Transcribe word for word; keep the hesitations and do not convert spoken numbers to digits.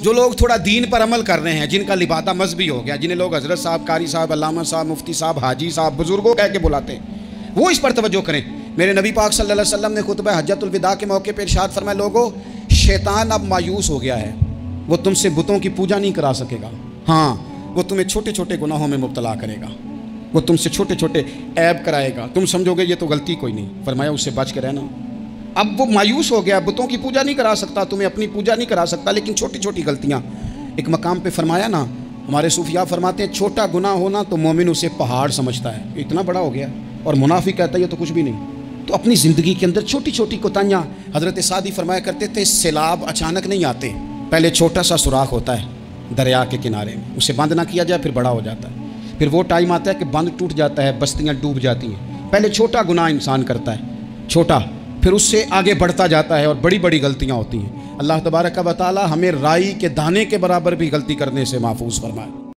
جو لوگ تھوڑا دین پر عمل کر رہے ہیں، جن کا لبادہ مذہبی ہو گیا، جنہیں لوگ حضرت صاحب، قاری صاحب، علامہ صاحب، مفتی صاحب، حاجی صاحب، بزرگوں کہہ کے بلاتے ہیں، وہ اس پر توجہ کریں۔ میرے نبی پاک صلی اللہ علیہ وسلم نے خطبہ حجۃ الوداع کے موقع پہ ارشاد فرمایا، لوگو شیطان اب مایوس ہو گیا ہے، وہ تم سے بتوں کی پوجا نہیں کرا سکے گا، ہاں وہ تمہیں چھوٹے چھوٹے گناہوں میں مبتلا کرے گا، وہ تم سے چھوٹے چھوٹے عیب کرائے گا، تم سمجھو گے یہ تو غلطی کوئی نہیں، فرمایا اس سے بچ کے رہنا۔ اب وہ مایوس ہو گیا، بتوں کی پوجا نہیں کرا سکتا، تمہیں اپنی پوجا نہیں کرا سکتا، لیکن چھوٹی چھوٹی غلطیاں، ایک مقام پہ فرمایا نا، ہمارے صوفیاء فرماتے ہیں چھوٹا گناہ ہونا تو مومن اسے پہاڑ سمجھتا ہے، اتنا بڑا ہو گیا، اور منافق کہتا ہے یہ تو کچھ بھی نہیں۔ تو اپنی زندگی کے اندر چھوٹی چھوٹی کوتاہیاں، حضرت سعدی فرمایا کرتے تھے سیلاب اچانک نہیں آتے، پہلے چھوٹا سا سوراخ ہوتا ہے دریا کے کنارے میں، اسے بند نہ کیا جائے پھر بڑا ہو جاتا ہے، پھر وہ ٹائم آتا ہے کہ بند ٹوٹ جاتا ہے، بستیاں ڈوب جاتی ہیں۔ پہلے چھوٹا گناہ انسان کرتا ہے، چھوٹا، پھر اس سے آگے بڑھتا جاتا ہے اور بڑی بڑی غلطیاں ہوتی ہیں۔ اللہ تبارک و تعالی ہمیں رائی کے دانے کے برابر بھی غلطی کرنے سے محفوظ فرمائے۔